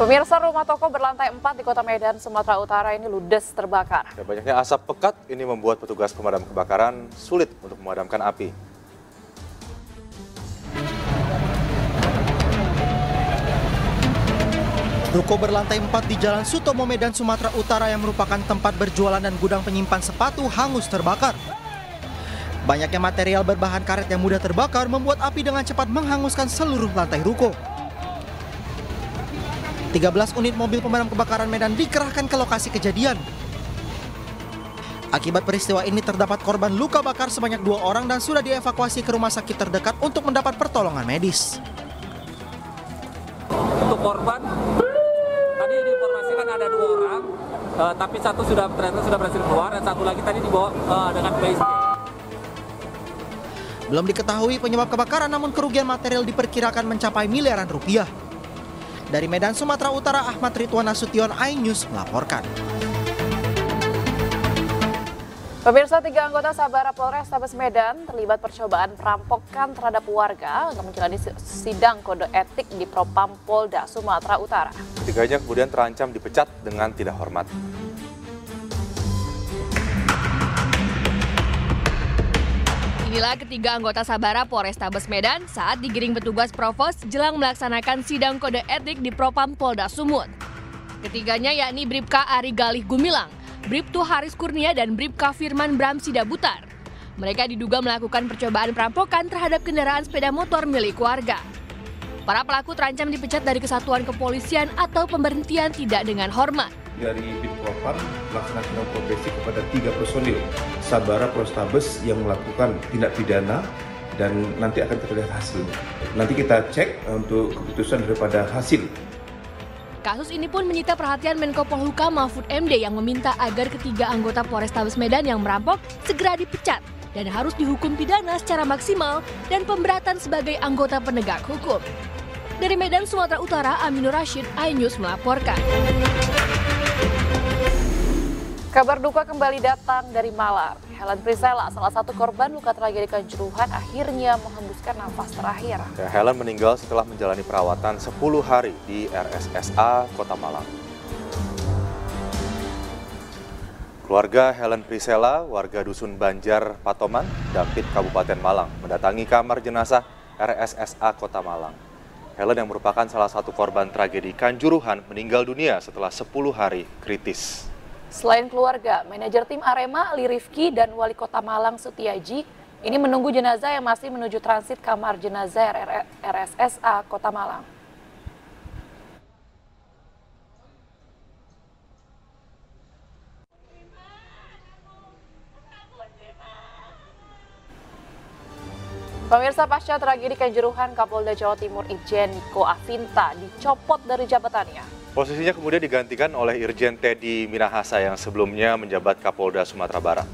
Pemirsa, rumah toko berlantai 4 di Kota Medan, Sumatera Utara ini ludes terbakar. Banyaknya asap pekat ini membuat petugas pemadam kebakaran sulit untuk memadamkan api. Ruko berlantai 4 di Jalan Sutomo, Medan, Sumatera Utara yang merupakan tempat berjualan dan gudang penyimpan sepatu hangus terbakar. Banyaknya material berbahan karet yang mudah terbakar membuat api dengan cepat menghanguskan seluruh lantai ruko. 13 unit mobil pemadam kebakaran Medan dikerahkan ke lokasi kejadian. Akibat peristiwa ini terdapat korban luka bakar sebanyak 2 orang dan sudah dievakuasi ke rumah sakit terdekat untuk mendapat pertolongan medis. Untuk korban, tadi diinformasikan ada 2 orang, tapi satu ternyata sudah berhasil keluar dan satu lagi tadi dibawa dengan PSP. Belum diketahui penyebab kebakaran, namun kerugian material diperkirakan mencapai miliaran rupiah. Dari Medan, Sumatera Utara, Ahmad Ridwan Nasution, iNews melaporkan. Pemirsa, 3 anggota Sabara Polrestabes Medan terlibat percobaan perampokan terhadap warga yang menjalani sidang kode etik di Propam Polda Sumatera Utara. Ketiganya kemudian terancam dipecat dengan tidak hormat. Inilah ketiga anggota Sabara Polrestabes Medan saat digiring petugas Provos jelang melaksanakan sidang kode etik di Propam Polda Sumut. Ketiganya yakni Bribka Ari Galih Gumilang, Bribtu Haris Kurnia, dan Bribka Firman Bram Sidabutar. Mereka diduga melakukan percobaan perampokan terhadap kendaraan sepeda motor milik warga. Para pelaku terancam dipecat dari kesatuan kepolisian atau pemberhentian tidak dengan hormat. Dari Bitpropam melaksanakan profesi kepada 3 personil Sabara Polrestabes yang melakukan tindak pidana dan nanti akan kita lihat hasilnya. Nanti kita cek untuk keputusan daripada hasil. Kasus ini pun menyita perhatian Menko Polhukam Mahfud MD yang meminta agar ketiga anggota Polrestabes Medan yang merampok segera dipecat dan harus dihukum pidana secara maksimal dan pemberatan sebagai anggota penegak hukum. Dari Medan, Sumatera Utara, Aminur Rashid, iNews melaporkan. Kabar duka kembali datang dari Malang. Helen Priscilla, salah satu korban luka tragedi Kanjuruhan, akhirnya menghembuskan nafas terakhir. Helen meninggal setelah menjalani perawatan 10 hari di RSSA Kota Malang. Keluarga Helen Priscilla, warga Dusun Banjar, Patoman, Dampit, Kabupaten Malang, mendatangi kamar jenazah RSSA Kota Malang. Helen yang merupakan salah satu korban tragedi Kanjuruhan meninggal dunia setelah 10 hari kritis. Selain keluarga, manajer tim Arema Ali Rifki dan Wali Kota Malang Sutiaji ini menunggu jenazah yang masih menuju transit kamar jenazah RSSA Kota Malang. Pemirsa, pasca tragedi Kanjuruhan, Kapolda Jawa Timur Irjen Niko Afinta dicopot dari jabatannya. Posisinya kemudian digantikan oleh Irjen Teddy Minahasa yang sebelumnya menjabat Kapolda Sumatera Barat.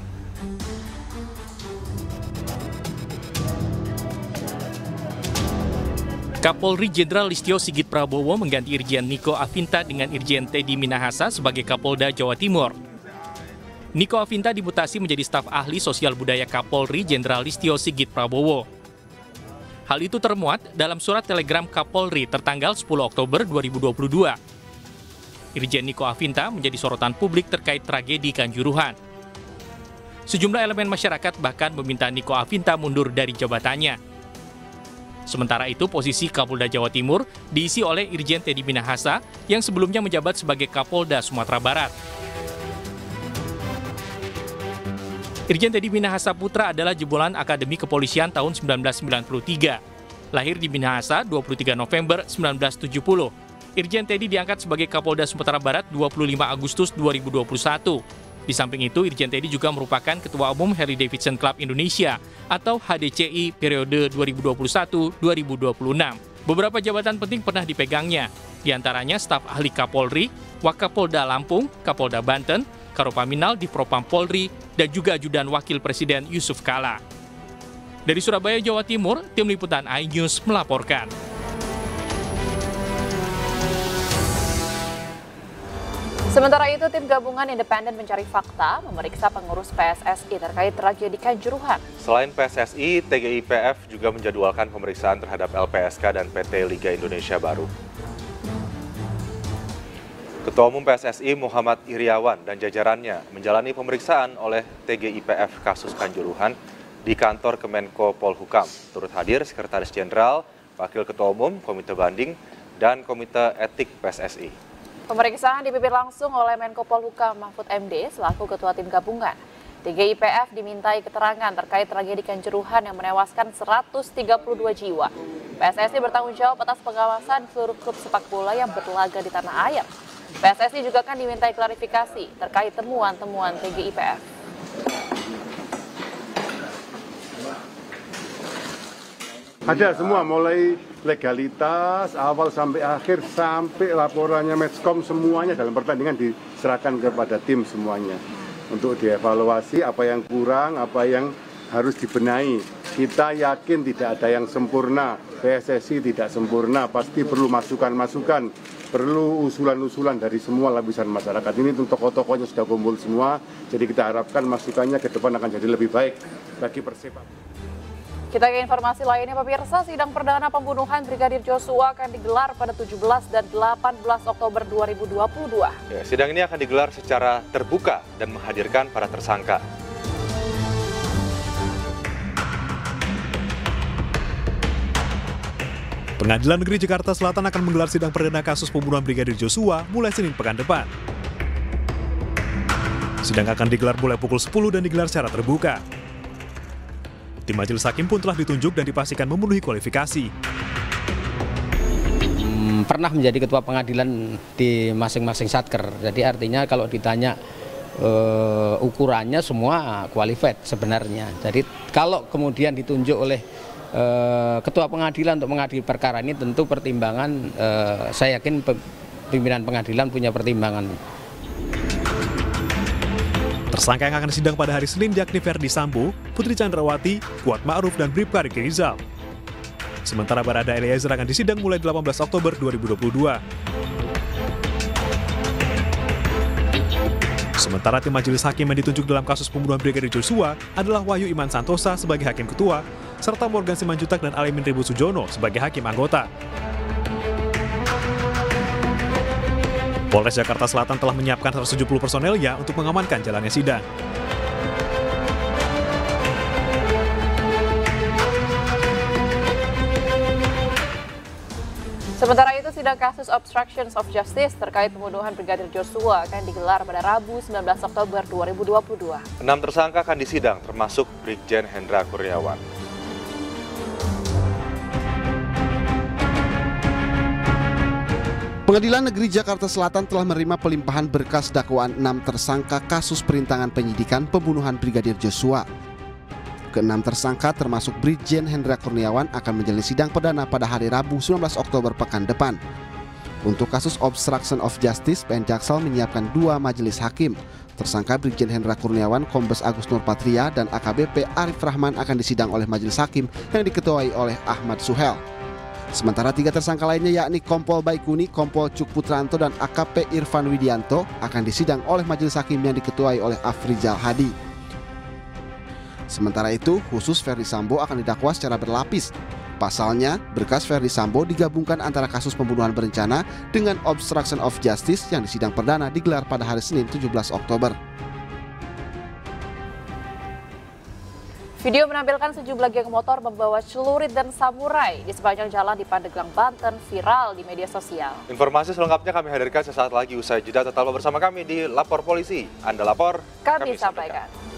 Kapolri Jenderal Listio Sigit Prabowo mengganti Irjen Niko Afinta dengan Irjen Teddy Minahasa sebagai Kapolda Jawa Timur. Niko Afinta dimutasi menjadi staf ahli sosial budaya Kapolri Jenderal Listio Sigit Prabowo. Hal itu termuat dalam surat telegram Kapolri tertanggal 10 Oktober 2022. Irjen Niko Afinta menjadi sorotan publik terkait tragedi Kanjuruhan. Sejumlah elemen masyarakat bahkan meminta Niko Afinta mundur dari jabatannya. Sementara itu, posisi Kapolda Jawa Timur diisi oleh Irjen Teddy Minahasa yang sebelumnya menjabat sebagai Kapolda Sumatera Barat. Irjen Teddy Minahasa Putra adalah jebolan Akademi Kepolisian tahun 1993. Lahir di Minahasa 23 November 1970. Irjen Teddy diangkat sebagai Kapolda Sumatera Barat 25 Agustus 2021. Di samping itu, Irjen Teddy juga merupakan Ketua Umum Harley Davidson Club Indonesia atau HDCI periode 2021-2026. Beberapa jabatan penting pernah dipegangnya, diantaranya staf ahli Kapolri, Wakapolda Lampung, Kapolda Banten, Karopaminal di Propam Polri, dan juga ajudan Wakil Presiden Yusuf Kala. Dari Surabaya, Jawa Timur, Tim Liputan iNews melaporkan. Sementara itu, tim gabungan independen mencari fakta memeriksa pengurus PSSI terkait tragedi Kanjuruhan. Selain PSSI, TGIPF juga menjadwalkan pemeriksaan terhadap LPSK dan PT Liga Indonesia Baru. Ketua Umum PSSI Muhammad Iriawan dan jajarannya menjalani pemeriksaan oleh TGIPF kasus Kanjuruhan di kantor Kemenko Polhukam. Turut hadir Sekretaris Jenderal, Wakil Ketua Umum, Komite Banding, dan Komite Etik PSSI. Pemeriksaan dipimpin langsung oleh Menko Polhukam Mahfud MD selaku Ketua Tim Gabungan. TGIPF dimintai keterangan terkait tragedi Kanjuruhan yang menewaskan 132 jiwa. PSSI bertanggung jawab atas pengawasan seluruh klub sepak bola yang berlaga di tanah air. PSSI juga akan dimintai klarifikasi terkait temuan-temuan TGIPF. Ada semua, mulai legalitas, awal sampai akhir, sampai laporannya Matchcom, semuanya dalam pertandingan diserahkan kepada tim semuanya. Untuk dievaluasi apa yang kurang, apa yang harus dibenahi. Kita yakin tidak ada yang sempurna, PSSI tidak sempurna, pasti perlu masukan-masukan, perlu usulan-usulan dari semua lapisan masyarakat. Ini untuk tokoh-tokohnya sudah kumpul semua, jadi kita harapkan masukannya ke depan akan jadi lebih baik bagi Persib. Kita ke informasi lainnya, pemirsa, sidang perdana pembunuhan Brigadir Joshua akan digelar pada 17 dan 18 Oktober 2022. Ya, sidang ini akan digelar secara terbuka dan menghadirkan para tersangka. Pengadilan Negeri Jakarta Selatan akan menggelar sidang perdana kasus pembunuhan Brigadir Joshua mulai Senin pekan depan. Sidang akan digelar mulai pukul 10 dan digelar secara terbuka. Tim majelis hakim pun telah ditunjuk dan dipastikan memenuhi kualifikasi. Pernah menjadi ketua pengadilan di masing-masing satker. Jadi artinya kalau ditanya ukurannya semua qualified sebenarnya. Jadi kalau kemudian ditunjuk oleh ketua pengadilan untuk mengadili perkara ini, tentu pertimbangan, saya yakin pimpinan pengadilan punya pertimbangan. Tersangka yang akan sidang pada hari Senin yakni Ferdi Sambo, Putri Chandrawati, Kuat Ma'ruf, dan Bribka Riki Rizal. Sementara Barada Eliezer akan disidang mulai 18 Oktober 2022. Sementara tim majelis hakim yang ditunjuk dalam kasus pembunuhan Brigadir Joshua adalah Wahyu Iman Santosa sebagai hakim ketua, serta Morgan Simanjuntak dan Alimin Ribu Sujono sebagai hakim anggota. Polres Jakarta Selatan telah menyiapkan 170 personelnya untuk mengamankan jalannya sidang. Sementara itu, sidang kasus obstruction of justice terkait pembunuhan Brigadir Joshua akan digelar pada Rabu 19 Oktober 2022. 6 tersangka akan disidang, termasuk Brigjen Hendra Kurniawan. Pengadilan Negeri Jakarta Selatan telah menerima pelimpahan berkas dakwaan 6 tersangka kasus perintangan penyidikan pembunuhan Brigadir Joshua. Ke-6 tersangka termasuk Brigjen Hendra Kurniawan akan menjalani sidang perdana pada hari Rabu 19 Oktober pekan depan. Untuk kasus obstruction of justice, PN Jaksel menyiapkan 2 majelis hakim. Tersangka Brigjen Hendra Kurniawan, Kombes Agus Nurpatria, dan AKBP Arif Rahman akan disidang oleh majelis hakim yang diketuai oleh Ahmad Suhel. Sementara 3 tersangka lainnya yakni Kompol Baikuni, Kompol Cuk Putranto, dan AKP Irfan Widianto akan disidang oleh majelis hakim yang diketuai oleh Afrizal Hadi. Sementara itu, khusus Ferdi Sambo akan didakwa secara berlapis. Pasalnya, berkas Ferdi Sambo digabungkan antara kasus pembunuhan berencana dengan obstruction of justice yang disidang perdana digelar pada hari Senin 17 Oktober. Video menampilkan sejumlah geng motor membawa celurit dan samurai di sepanjang jalan di Pandeglang, Banten viral di media sosial. Informasi selengkapnya kami hadirkan sesaat lagi usai jeda. Tetaplah bersama kami di Lapor Polisi. Anda lapor, kami sampaikan.